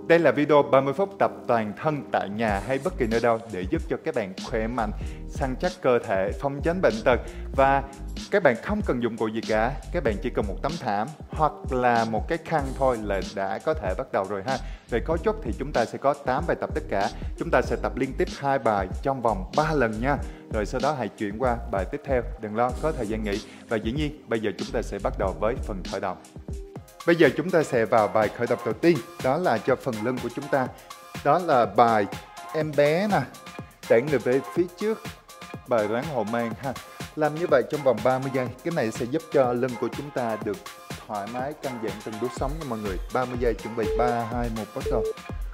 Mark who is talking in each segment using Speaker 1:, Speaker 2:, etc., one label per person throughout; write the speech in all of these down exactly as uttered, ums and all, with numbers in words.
Speaker 1: Đây là video ba mươi phút tập toàn thân tại nhà hay bất kỳ nơi đâu để giúp cho các bạn khỏe mạnh, săn chắc cơ thể, phòng tránh bệnh tật. Và các bạn không cần dụng cụ gì cả, các bạn chỉ cần một tấm thảm hoặc là một cái khăn thôi là đã có thể bắt đầu rồi ha. Về cấu trúc thì chúng ta sẽ có tám bài tập tất cả. Chúng ta sẽ tập liên tiếp hai bài trong vòng ba lần nha. Rồi sau đó hãy chuyển qua bài tiếp theo, đừng lo, có thời gian nghỉ. Và dĩ nhiên bây giờ chúng ta sẽ bắt đầu với phần khởi động. Bây giờ chúng ta sẽ vào bài khởi động đầu tiên, đó là cho phần lưng của chúng ta. Đó là bài em bé nè, đẩy người về phía trước, bài rắn hổ mang ha. Làm như vậy trong vòng ba mươi giây, cái này sẽ giúp cho lưng của chúng ta được thoải mái, căng giãn từng đốt sống nha mọi người. ba mươi giây, chuẩn bị ba, hai, một, bắt đầu.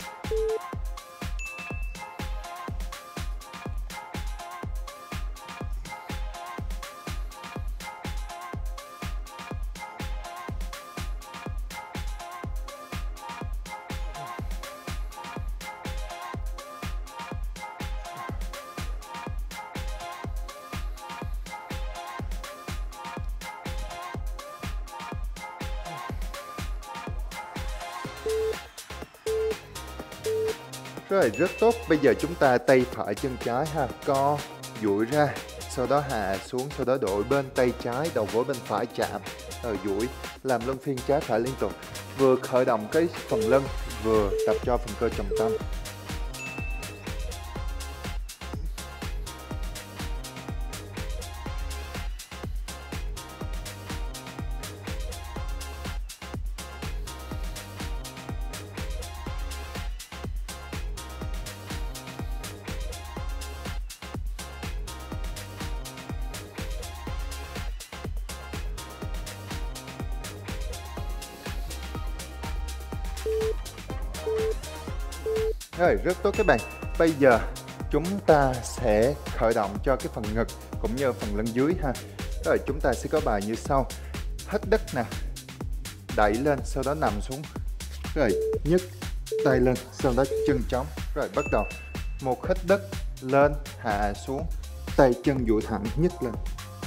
Speaker 1: Rồi, rất tốt. Bây giờ chúng ta tay phải chân trái ha, co, duỗi ra, sau đó hạ xuống, sau đó đổi bên tay trái, đầu gối bên phải chạm, rồi duỗi, làm luân phiên trái phải liên tục. Vừa khởi động cái phần lưng, vừa tập cho phần cơ trọng tâm. Rồi, rất tốt các bạn. Bây giờ chúng ta sẽ khởi động cho cái phần ngực cũng như phần lưng dưới ha. Rồi chúng ta sẽ có bài như sau. Hít đất nè, đẩy lên, sau đó nằm xuống. Rồi nhấc tay lên, sau đó chân trống. Rồi bắt đầu. Một hít đất, lên, hạ xuống, tay chân duỗi thẳng, nhấc lên.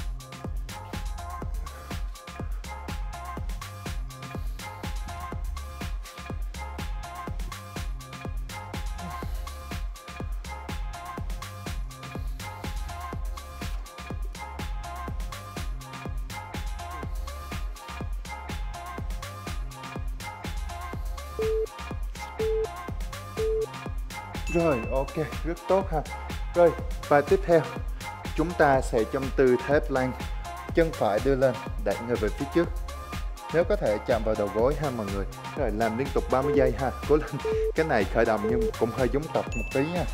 Speaker 1: Rồi, ok, rất tốt ha. Rồi, bài tiếp theo, chúng ta sẽ trong tư thế plank, chân phải đưa lên, đẩy người về phía trước. Nếu có thể chạm vào đầu gối ha mọi người. Rồi, làm liên tục ba mươi giây ha, cố lên. Cái này khởi động nhưng cũng hơi giống tập một tí nha.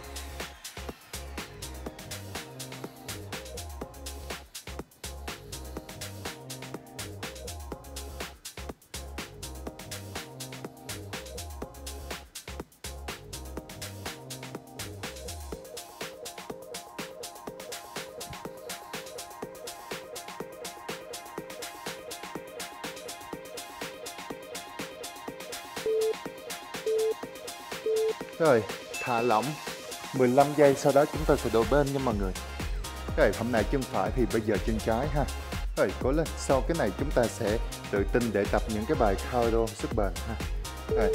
Speaker 1: Rồi, thả lỏng mười lăm giây, sau đó chúng ta sẽ đổi bên nha mọi người. Rồi, hôm nay chân phải thì bây giờ chân trái ha. Rồi, cố lên. Sau cái này chúng ta sẽ tự tin để tập những cái bài cardio sức bền ha. Rồi.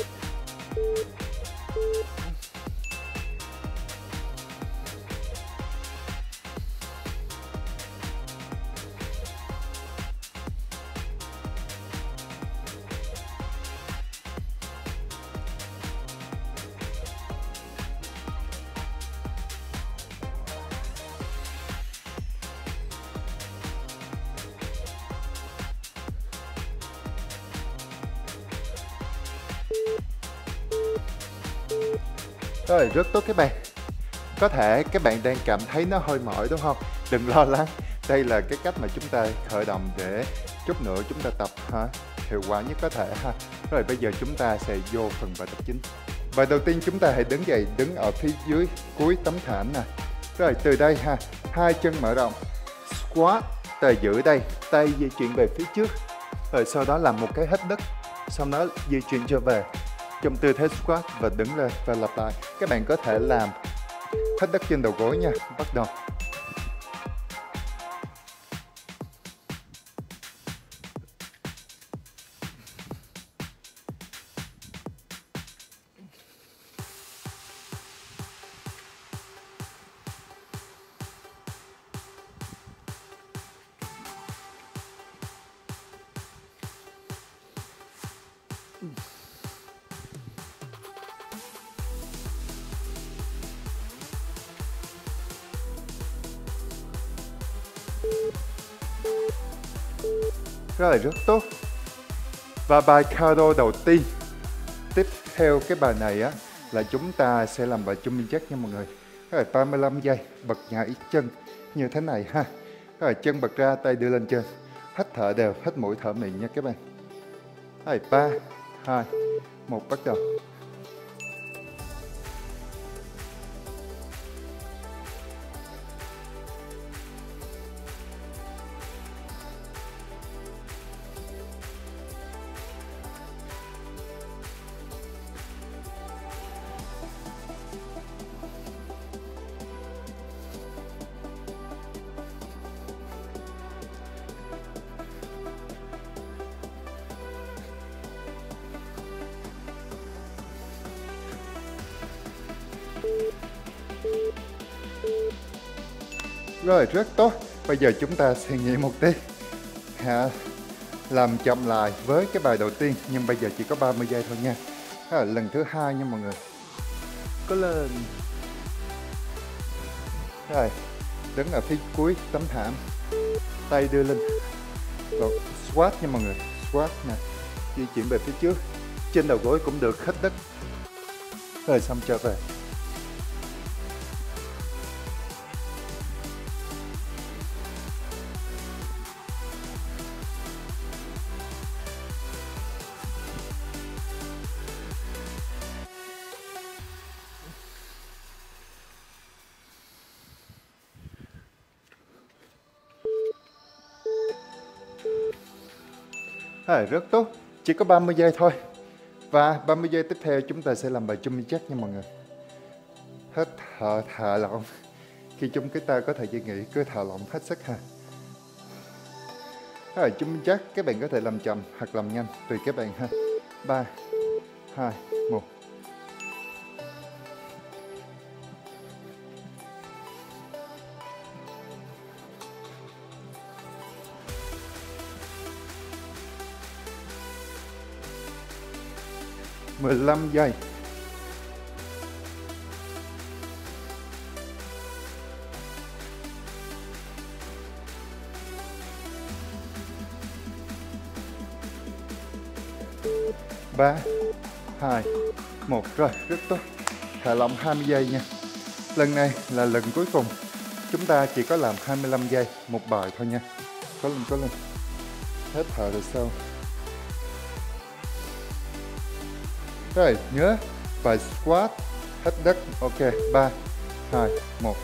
Speaker 1: Rồi, rất tốt các bạn. Có thể các bạn đang cảm thấy nó hơi mỏi đúng không? Đừng lo lắng. Đây là cái cách mà chúng ta khởi động để chút nữa chúng ta tập ha, hiệu quả nhất có thể ha. Rồi bây giờ chúng ta sẽ vô phần bài tập chính. Bài đầu tiên chúng ta hãy đứng dậy, đứng ở phía dưới cuối tấm thảm nè. Rồi từ đây ha, hai chân mở rộng, squat, tay giữ đây, tay di chuyển về phía trước. Rồi sau đó làm một cái hít đất, sau đó di chuyển trở về trong tư thế squat và đứng lên và lặp lại. Các bạn có thể làm hít đất trên đầu gối nha. Bắt đầu. Rồi, rất tốt. Và bài cardo đầu tiên. Tiếp theo cái bài này á là chúng ta sẽ làm bài jumping jack nha mọi người. Rồi ba mươi lăm giây, bật nhảy chân như thế này ha. Rồi chân bật ra, tay đưa lên trên. Hít thở đều, hít mũi thở miệng nha các bạn. Rồi ba, hai, một bắt đầu. Rồi, rất tốt. Bây giờ chúng ta sẽ nghỉ một tí. Hả? Làm chậm lại với cái bài đầu tiên, nhưng bây giờ chỉ có ba mươi giây thôi nha. Đó là lần thứ hai nha mọi người. Cố lên. Rồi, đứng ở phía cuối tấm thảm. Tay đưa lên. Rồi, squat nha mọi người. Squat nè. Di chuyển về phía trước. Trên đầu gối cũng được, hít đất. Rồi xong trở về. À, rất tốt, chỉ có ba mươi giây thôi. Và ba mươi giây tiếp theo chúng ta sẽ làm bài jumping jack nha mọi người. Hít thở thả lỏng. Khi chúng cái ta có thời gian nghỉ, cứ thả lỏng hết sức ha. Rồi jumping jack các bạn có thể làm chậm hoặc làm nhanh, tùy các bạn ha. Ba, hai, một. mười lăm giây. ba, hai, một. Rồi, rất tốt. Thả lỏng hai mươi giây nha. Lần này là lần cuối cùng. Chúng ta chỉ có làm hai mươi lăm giây một bài thôi nha. Có lên, có lên. Hết thở rồi sau. Rồi, nhớ bài squat, hít đất. Ok, ba, hai, một.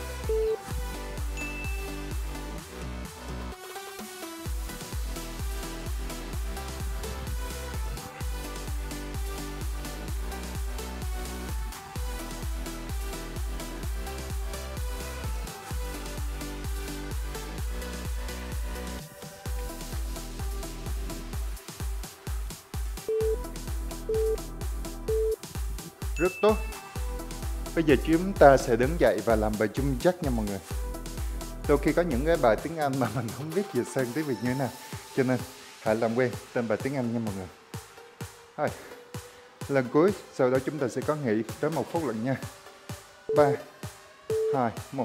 Speaker 1: Rất tốt. Bây giờ chúng ta sẽ đứng dậy và làm bài jumping jack nha mọi người. Đôi khi có những cái bài tiếng Anh mà mình không biết dịch sang tiếng Việt như thế nào, cho nên hãy làm quen tên bài tiếng Anh nha mọi người. Rồi, lần cuối, sau đó chúng ta sẽ có nghỉ tới một phút lận nha. Ba, hai, một.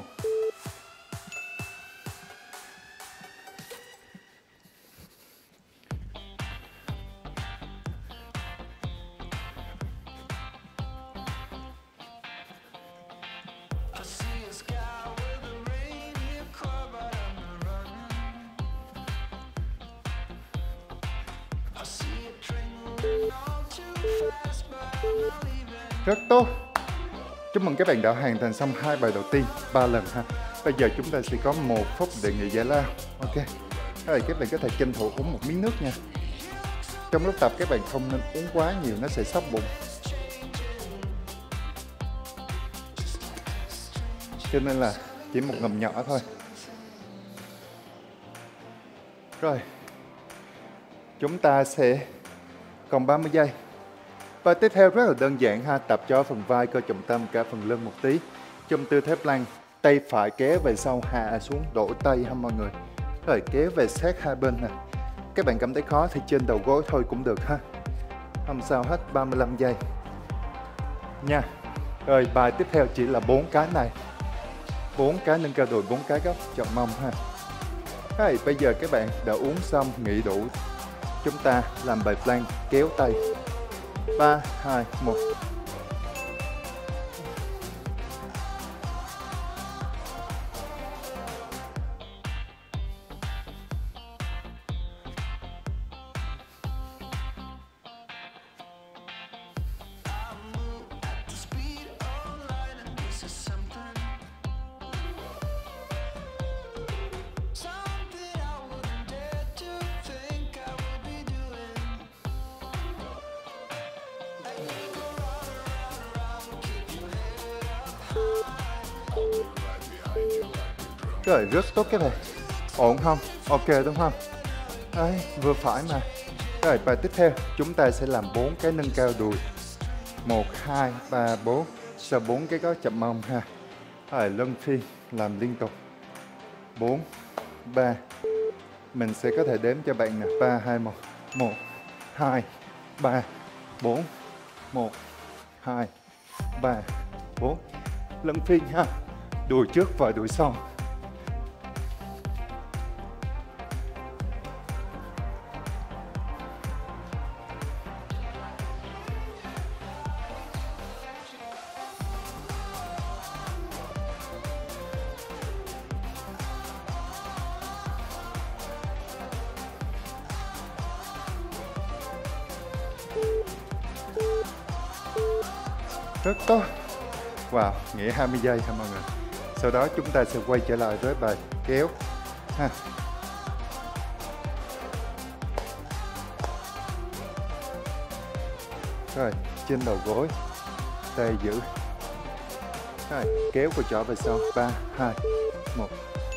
Speaker 1: Rất tốt. Chúc mừng các bạn đã hoàn thành xong hai bài đầu tiên ba lần ha. Bây giờ chúng ta sẽ có một phút để nghỉ giải lao. Ok. Rồi các bạn có thể tranh thủ uống một miếng nước nha. Trong lúc tập các bạn không nên uống quá nhiều, nó sẽ xóc bụng. Cho nên là chỉ một ngụm nhỏ thôi. Rồi. Chúng ta sẽ còn ba mươi giây. Và tiếp theo rất là đơn giản ha, tập cho phần vai, cơ trọng tâm, cả phần lưng một tí. Trong tư thế plank, tay phải kéo về sau, hạ xuống, đổ tay ha mọi người. Rồi kéo về sát hai bên nè. Các bạn cảm thấy khó thì trên đầu gối thôi cũng được ha. Không sao hết, ba mươi lăm giây nha. Rồi bài tiếp theo chỉ là bốn cái này, bốn cái nâng cao đùi, bốn cái góc chọn mông ha. Hey, bây giờ các bạn đã uống xong, nghỉ đủ, chúng ta làm bài plank kéo tay. Ba, hai, một. Rồi, rất tốt các bạn. Ổn không? Ok đúng không? Đấy, vừa phải mà. Rồi, bài tiếp theo chúng ta sẽ làm bốn cái nâng cao đùi. Một, hai, ba, bốn. Sau bốn cái gót chậm mông ha. Rồi, luân phiên làm liên tục. Bốn, ba. Mình sẽ có thể đếm cho bạn nè. Ba, hai, một. Một, hai, ba, bốn. Một, hai, ba, bốn. Luân phiên ha. Đùi trước và đùi sau. Rất tốt. Wow, nghỉ hai mươi giây ha mọi người. Sau đó chúng ta sẽ quay trở lại với bài kéo ha. Rồi, trên đầu gối, tay giữ. Rồi, kéo của trỏ về sau. Ba, hai, một.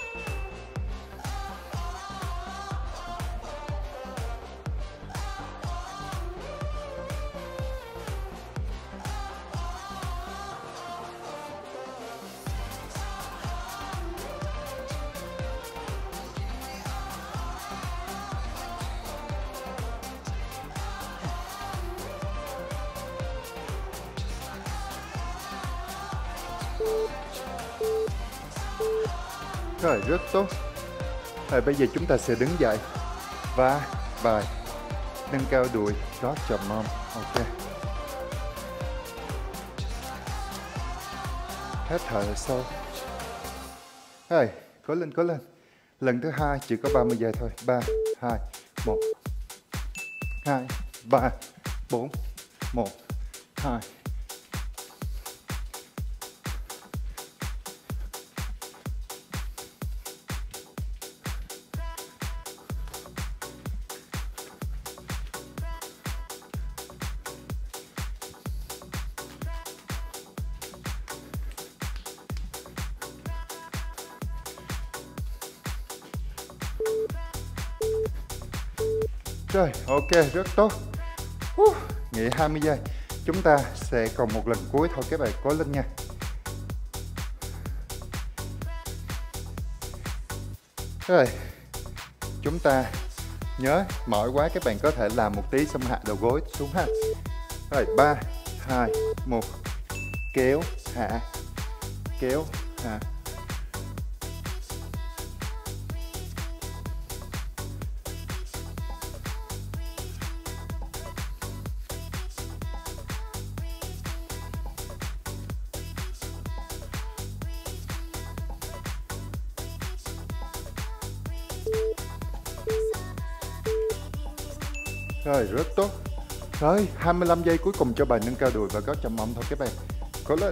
Speaker 1: Rồi, rất tốt. Rồi bây giờ chúng ta sẽ đứng dậy và bài nâng cao đùi, gót chậm mông. Ok. Hết thở sâu. Rồi, cố lên, cố lên. Lần thứ hai chỉ có ba mươi giây thôi. Ba, hai, một. Hai, ba, bốn, một, hai. Rồi, ok, rất tốt. uh, Nghỉ hai mươi giây. Chúng ta sẽ còn một lần cuối thôi các bạn, cố lên nha. Rồi, chúng ta nhớ mỏi quá các bạn có thể làm một tí xong hạ đầu gối xuống ha. Rồi, ba, hai, một. Kéo, hạ, kéo, hạ. Rồi, rất tốt. Rồi, hai mươi lăm giây cuối cùng cho bài nâng cao đùi và gót chậm mông thôi các bạn. Cố lên.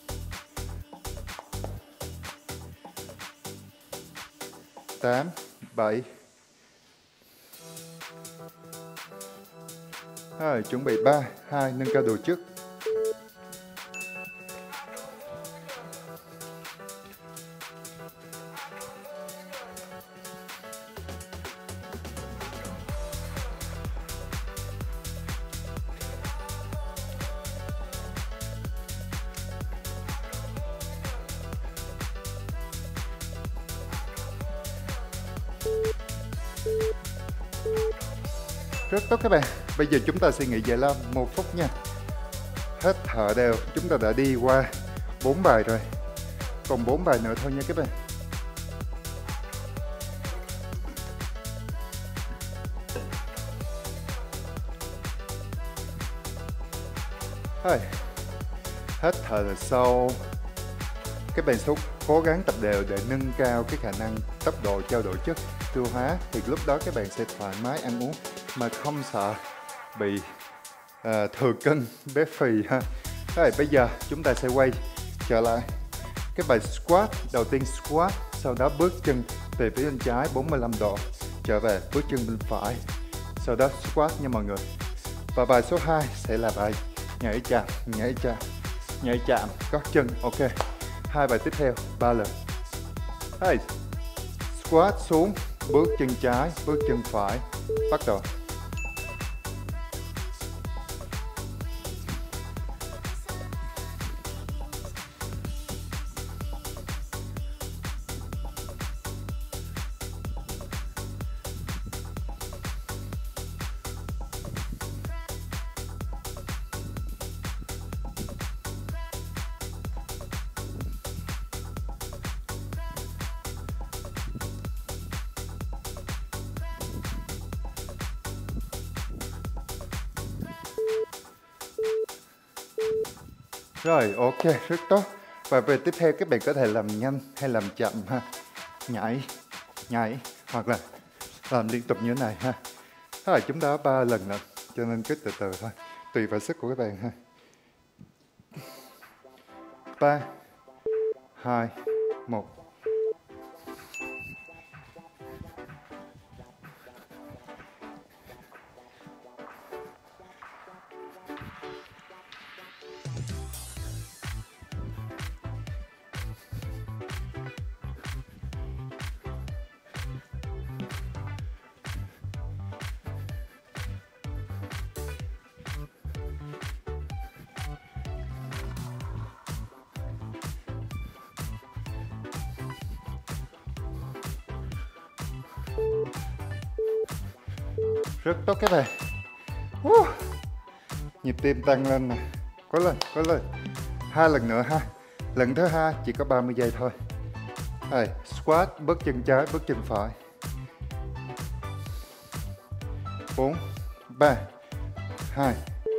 Speaker 1: Tám, bảy. Rồi, chuẩn bị ba, hai, nâng cao đùi trước. Rất tốt các bạn. Bây giờ chúng ta suy nghĩ vậy là một phút nha. Hết thở đều. Chúng ta đã đi qua bốn bài rồi. Còn bốn bài nữa thôi nha các bạn. Rồi. Hết thở là sâu. Các bạn sẽ cố gắng tập đều để nâng cao cái khả năng tốc độ trao đổi chất tiêu hóa, thì lúc đó các bạn sẽ thoải mái ăn uống mà không sợ bị uh, thừa cân, béo phì ha. Rồi bây giờ chúng ta sẽ quay trở lại cái bài squat. Đầu tiên squat, sau đó bước chân về phía bên trái bốn mươi lăm độ, trở về bước chân bên phải, sau đó squat nha mọi người. Và bài số hai sẽ là bài nhảy chạm, nhảy chạm, nhảy chạm, gót chân. Ok. Hai bài tiếp theo ba lần. Hey. Squat xuống, bước chân trái, bước chân phải, bắt đầu. Rồi, ok, rất tốt. Và về tiếp theo các bạn có thể làm nhanh hay làm chậm ha. Nhảy, nhảy, hoặc là làm liên tục như thế này ha. Rồi, chúng ta ba lần nữa, cho nên cứ từ từ thôi, tùy vào sức của các bạn ha. Ba, hai, một. Rất tốt các bạn. uh, Nhịp tim tăng lên nè. Cố lên, cố lên. Hai lần nữa ha. Lần thứ hai chỉ có ba mươi giây thôi. Đây, squat, bước chân trái, bước chân phải. Bốn, ba, hai.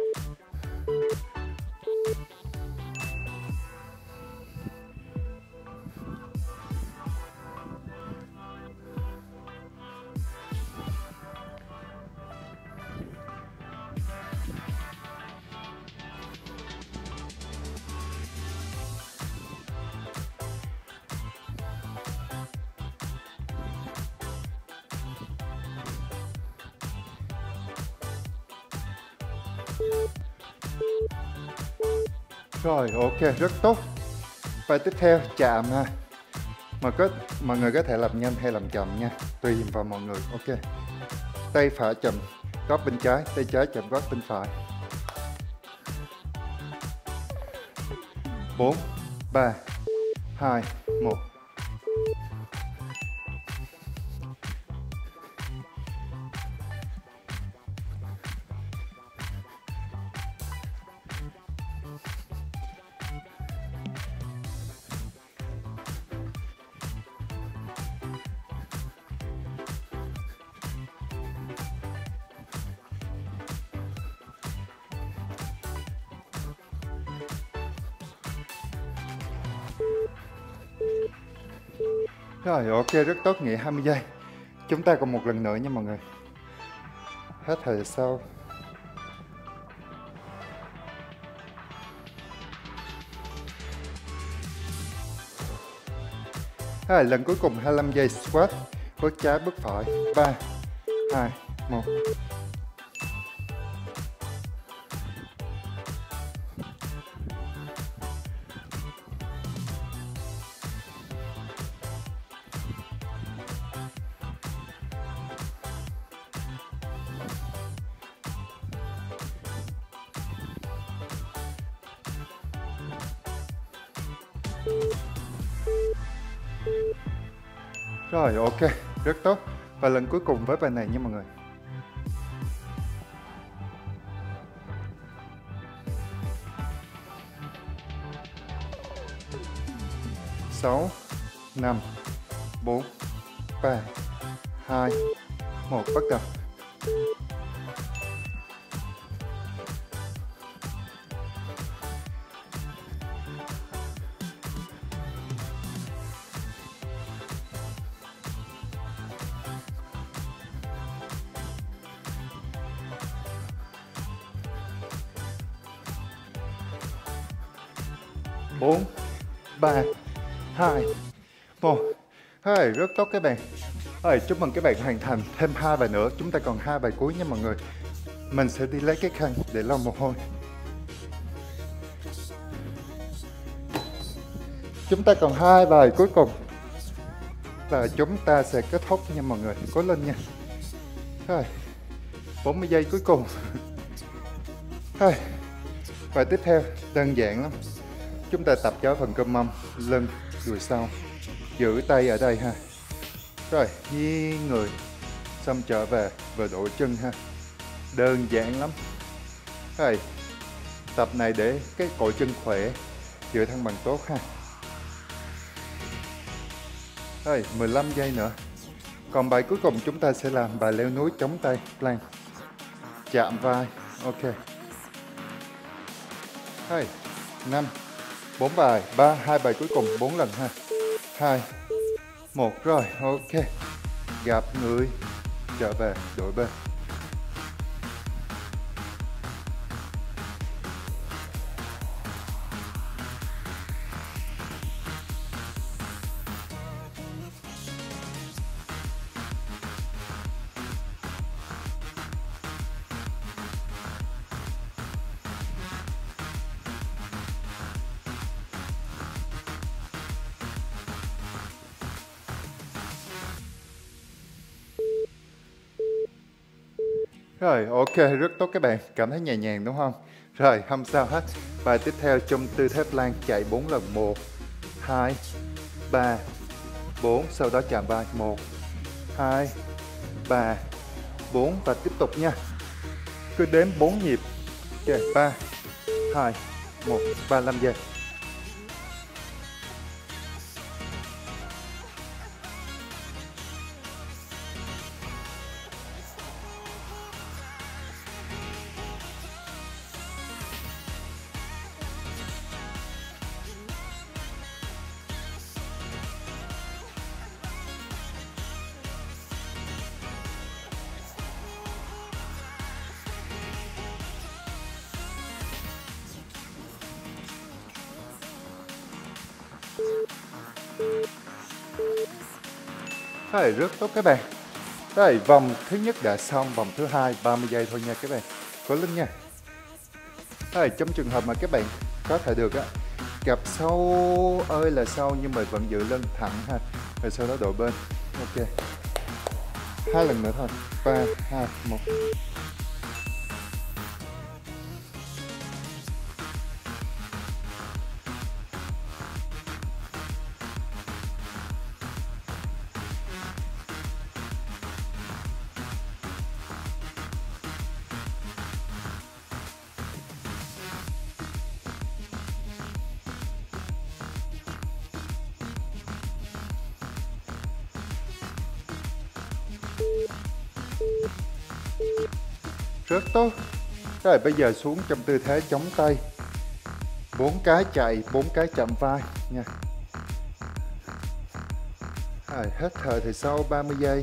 Speaker 1: Rồi, ok, rất tốt. Bài tiếp theo chạm ha. Mà có, mọi người có thể làm nhanh hay làm chậm nha, tùy vào mọi người. Ok. Tay phải chậm gót bên trái, tay trái chậm gót bên phải. Bốn, ba, hai, một. Rồi, ok, rất tốt, nghỉ hai mươi giây. Chúng ta còn một lần nữa nha mọi người. Hết thời sau. Rồi, lần cuối cùng hai mươi lăm giây squat. Bước trái, bước phải. ba, hai, một. Rồi, ok, rất tốt. Và lần cuối cùng với bài này nha mọi người. sáu, năm, bốn, ba, hai, một, bắt đầu. Bốn, ba, hai, một. Hey, rất tốt các bạn. Hey, chúc mừng các bạn hoàn thành thêm hai bài nữa. Chúng ta còn hai bài cuối nha mọi người. Mình sẽ đi lấy cái khăn để lau mồ hôi. Chúng ta còn hai bài cuối cùng và chúng ta sẽ kết thúc nha mọi người. Cố lên nha. Hey, bốn mươi giây cuối cùng. Hey, bài tiếp theo đơn giản lắm. Chúng ta tập cho phần cơ mông, lưng, đùi sau. Giữ tay ở đây ha. Rồi, nghiêng người. Xong trở về và đổi chân ha. Đơn giản lắm. Rồi, tập này để cái cổ chân khỏe, giữ thăng bằng tốt ha. Rồi, mười lăm giây nữa. Còn bài cuối cùng chúng ta sẽ làm bài leo núi chống tay, plank. Chạm vai, ok. Rồi, năm, bốn bài, ba, hai bài cuối cùng, bốn lần ha. hai, một, rồi, ok. Gập người, trở về, đổi bên. Rồi, ok, rất tốt các bạn, cảm thấy nhẹ nhàng đúng không? Rồi, không sao hết. Bài tiếp theo trong tư thế plank chạy bốn lần. một, hai, ba, bốn. Sau đó chạm vai. một, hai, ba, bốn. Và tiếp tục nha. Cứ đếm bốn nhịp. Ok, ba, hai, một, ba mươi lăm giây. Rồi, rất tốt các bạn. Rồi, vòng thứ nhất đã xong, vòng thứ hai ba mươi giây thôi nha các bạn. Cố lên nha. Rồi, trong trường hợp mà các bạn có thể được á, gập sâu ơi là sâu nhưng mà vẫn giữ lưng thẳng ha. Rồi sau đó đổi bên. Ok. Hai lần nữa thôi. ba, hai, một. Rất tốt. Rồi bây giờ xuống trong tư thế chống tay. Bốn cái chạy, bốn cái chạm vai nha. Rồi, hết thở thì sau ba mươi giây.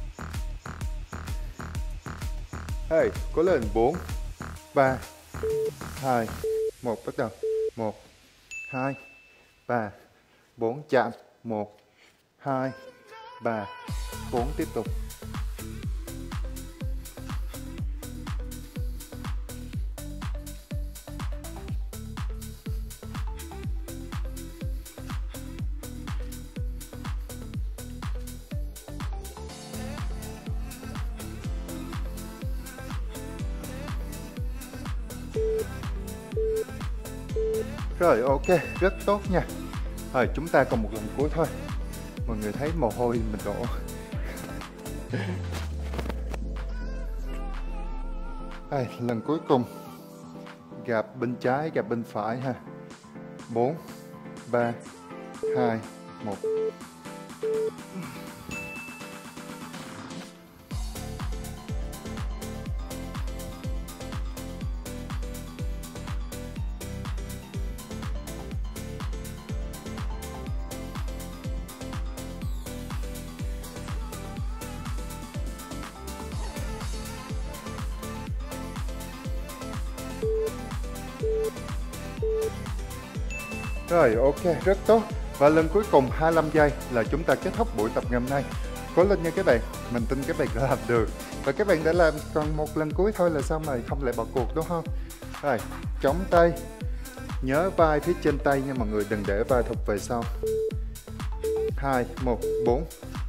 Speaker 1: Hey, cố lên. Bốn, ba, hai, một, bắt đầu. Một, hai, ba, bốn, chạm. Một, hai, ba, bốn, tiếp tục. Rồi, ok, rất tốt nha. Rồi, chúng ta còn một lần cuối thôi. Mọi người thấy mồ hôi mình đổ. Đây, lần cuối cùng. Gập bên trái, gập bên phải ha. Bốn, ba, hai, một. Rồi, ok, rất tốt. Và lần cuối cùng hai mươi lăm giây là chúng ta kết thúc buổi tập ngày hôm nay. Cố lên nha các bạn, mình tin các bạn đã làm được. Và các bạn đã làm còn một lần cuối thôi là xong rồi, không lại bỏ cuộc đúng không? Rồi, chống tay. Nhớ vai phía trên tay nha mọi người, đừng để vai thụt về sau. Hai, một, bốn.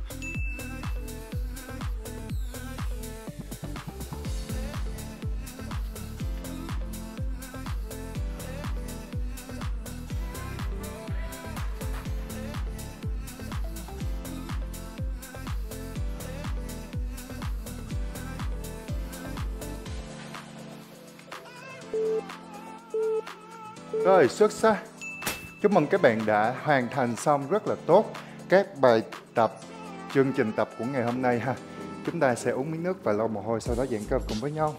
Speaker 1: Rồi, xuất sắc. Chúc mừng các bạn đã hoàn thành xong rất là tốt các bài tập, chương trình tập của ngày hôm nay ha. Chúng ta sẽ uống miếng nước và lau mồ hôi, sau đó giãn cơ cùng với nhau.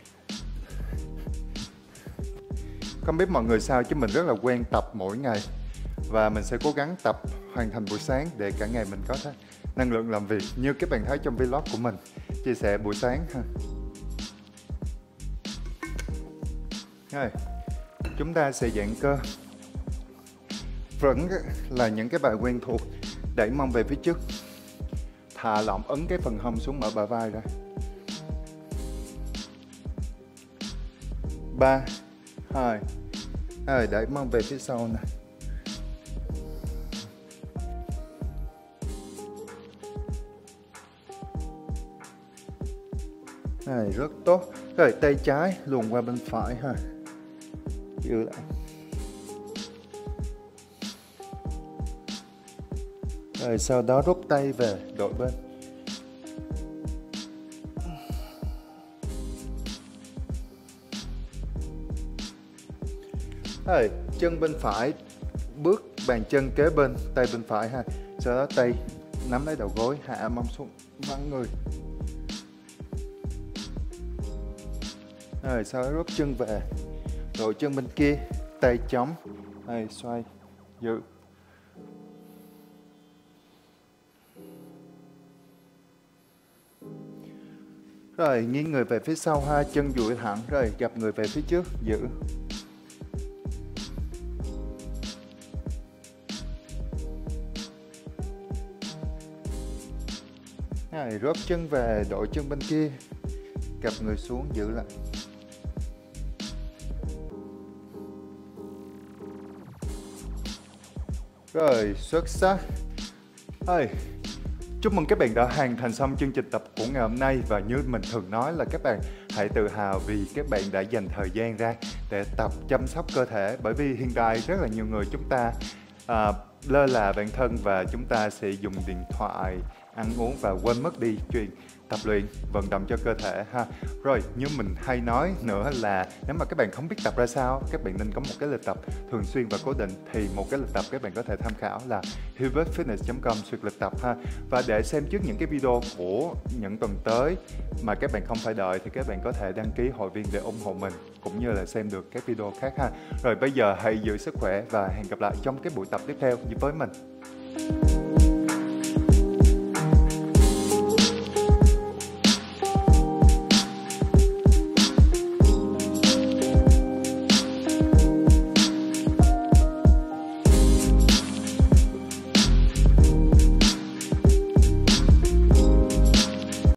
Speaker 1: Không biết mọi người sao chứ mình rất là quen tập mỗi ngày. Và mình sẽ cố gắng tập hoàn thành buổi sáng để cả ngày mình có thể năng lượng làm việc, như các bạn thấy trong vlog của mình chia sẻ buổi sáng ha. Rồi, chúng ta sẽ giãn cơ. Vẫn là những cái bài quen thuộc. Đẩy mông về phía trước, thả lỏng, ấn cái phần hông xuống, mở bả vai ra. Ba, hai, rồi đẩy mông về phía sau nè. Này, rất tốt. Rồi tay trái luồn qua bên phải ha, giữ lại. Rồi sau đó rút tay về đổi bên. Rồi chân bên phải bước bàn chân kế bên tay bên phải ha. Sau đó tay nắm lấy đầu gối, hạ mông xuống, vắng người. Rồi sau đó rút chân về, đổi chân bên kia, tay chống, rồi xoay, giữ. Rồi nghiêng người về phía sau ha, chân duỗi thẳng, rồi gập người về phía trước, giữ. Rồi rút chân về, đổi chân bên kia, gập người xuống, giữ lại. Rồi, xuất sắc. Rồi, chúc mừng các bạn đã hoàn thành xong chương trình tập của ngày hôm nay. Và như mình thường nói là các bạn hãy tự hào vì các bạn đã dành thời gian ra để tập chăm sóc cơ thể. Bởi vì hiện tại rất là nhiều người chúng ta à, lơ là bản thân và chúng ta sẽ dùng điện thoại, ăn uống và quên mất đi chuyện tập luyện, vận động cho cơ thể ha. Rồi, như mình hay nói nữa là nếu mà các bạn không biết tập ra sao, các bạn nên có một cái lịch tập thường xuyên và cố định. Thì một cái lịch tập các bạn có thể tham khảo là hilbert fitness chấm com xuyệt lịch tập ha. Và để xem trước những cái video của những tuần tới mà các bạn không phải đợi thì các bạn có thể đăng ký hội viên để ủng hộ mình, cũng như là xem được các video khác ha. Rồi bây giờ hãy giữ sức khỏe và hẹn gặp lại trong cái buổi tập tiếp theo với mình.